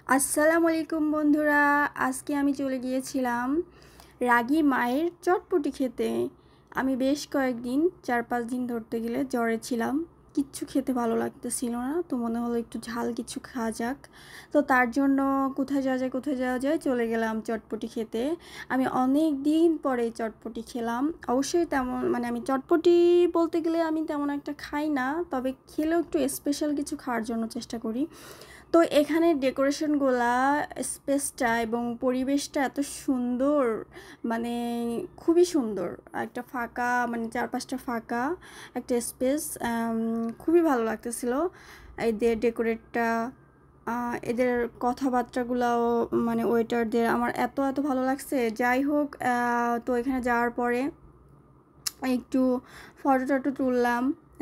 আসসালামু আলাইকুম বন্ধুরা, আজকে আমি চলে গিয়েছিলাম রাগী মায়ের চটপটি খেতে। আমি বেশ কয়েকদিন 4-5 দিন ধরতে গেলে জ্বরে ছিলাম, কিচ্ছু খেতে ভালো লাগতেছিল না। তো মনে হলো একটু ঝাল কিছু খাওয়া যাক। তো তার জন্য কোথায় যাওয়া যায় চলে গেলাম চটপটি খেতে। আমি অনেক দিন পরে চটপটি খেলাম। অবশ্যই তেমন আমি চটপটি বলতে গেলে আমি তেমন একটা খাই না, তবে খেলেও একটু স্পেশাল কিছু খাওয়ার জন্য চেষ্টা করি। তো এখানে ডেকোরেশনগুলা, স্পেসটা এবং পরিবেশটা এত সুন্দর, মানে খুবই সুন্দর। একটা ফাঁকা, চারপাশটা ফাঁকা একটা স্পেস, খুবই ভালো লাগতেছিল। এদের ডেকোরেটটা, এদের কথাবার্তাগুলাও, ওয়েটারদের আমার এত এত ভালো লাগছে। যাই হোক, তো এখানে যাওয়ার পরে একটু ফটো টটো তুললাম,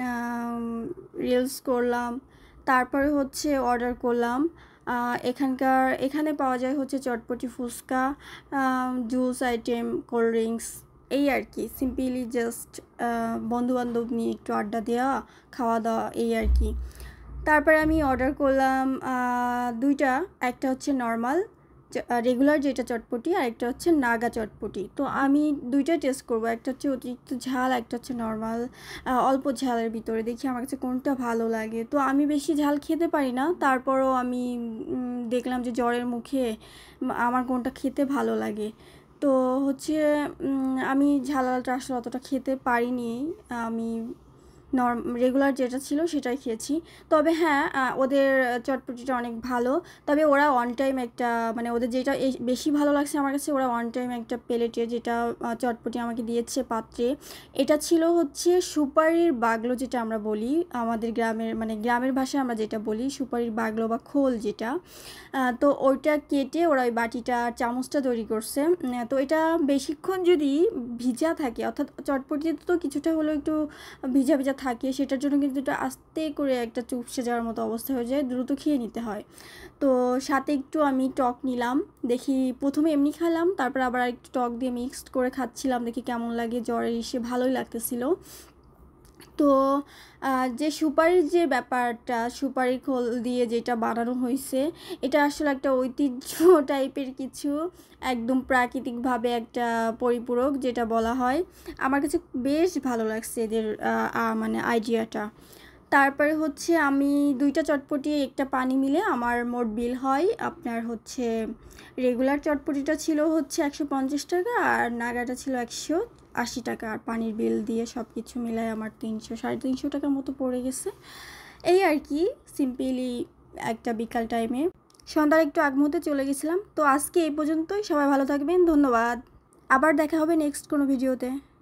রিলস করলাম, তারপরে হচ্ছে অর্ডার করলাম। এখানে পাওয়া যায় হচ্ছে chotpoti, fuchka, juice item, cold drinks, এই আর কি। সিম্পলি জাস্ট বন্ধুবান্ধব নিয়ে একটু আড্ডা দেওয়া, খাওয়া দাওয়া, এই আর কি। তারপরে আমি অর্ডার করলাম দুইটা। একটা হচ্ছে নর্মাল রেগুলার যেটা চটপটি, আর একটা হচ্ছে নাগা চটপটি। তো আমি দুইটা টেস্ট করব, একটা হচ্ছে অতিরিক্ত ঝাল, একটা হচ্ছে নর্মাল অল্প ঝালের ভিতরে। দেখি আমার কাছে কোনটা ভালো লাগে। তো আমি বেশি ঝাল খেতে পারি না, তারপরও আমি দেখলাম যে জ্বরের মুখে আমার কোনটা খেতে ভালো লাগে। তো হচ্ছে আমি ঝালটা আসলে অতটা খেতে পারিনি। আমি রেগুলার যেটা ছিল সেটাই খেয়েছি। তবে হ্যাঁ, ওদের চটপটিটা অনেক ভালো। তবে ওরা অন টাইম একটা, ওদের যেটা বেশি ভালো লাগছে আমার কাছে, ওরা অন টাইম একটা প্লেটে যেটা চটপটি আমাকে দিয়েছে পাত্রে, এটা ছিল হচ্ছে সুপারির বাগলো, যেটা আমরা বলি আমাদের গ্রামের ভাষায় আমরা যেটা বলি সুপারির বাগলো বা খোল যেটা। তো ওইটা কেটে ওরা ওই বাটিটা, চামচটা তৈরি করছে। তো এটা বেশিক্ষণ যদি ভিজা থাকে, অর্থাৎ চটপটিতে তো কিছুটা হলেও একটু ভিজা ভিজা থাকে, সেটার জন্য কিন্তু এটা আস্তে করে একটা চুপসে যাওয়ার মতো অবস্থা হয়ে যায়, দ্রুত খেয়ে নিতে হয়। তো সাথে একটু আমি টক নিলাম, দেখি প্রথমে এমনি খেলাম, তারপর আবার একটু টক দিয়ে মিক্সড করে খাচ্ছিলাম, দেখি কেমন লাগে। জ্বরে এসে ভালোই লাগতেছিল। তো যে সুপারির যে ব্যাপারটা, সুপারি খোল দিয়ে যেটা বানানো হয়েছে, এটা আসলে একটা ঐতিহ্য টাইপের কিছু, একদম প্রাকৃতিকভাবে একটা পরিপূরক যেটা বলা হয়। আমার কাছে বেশ ভালো লাগছে এদের আইডিয়াটা। তারপরে হচ্ছে আমি দুইটা চটপটি একটা পানি মিলে আমার মোট বিল হয় আপনার হচ্ছে, রেগুলার চটপটিটা ছিল হচ্ছে 150 টাকা, আর নাগাটা ছিল 180 টাকা। আর পানির বিল দিয়ে সব কিছু মিলায় আমার 300-350 টাকার মতো পড়ে গেছে। এই আর কি, সিম্পলি একটা বিকাল টাইমে সন্ধ্যার একটু আগ মুহূর্তে চলে গেছিলাম। তো আজকে এই পর্যন্তই, সবাই ভালো থাকবেন, ধন্যবাদ। আবার দেখা হবে নেক্সট কোনো ভিডিওতে।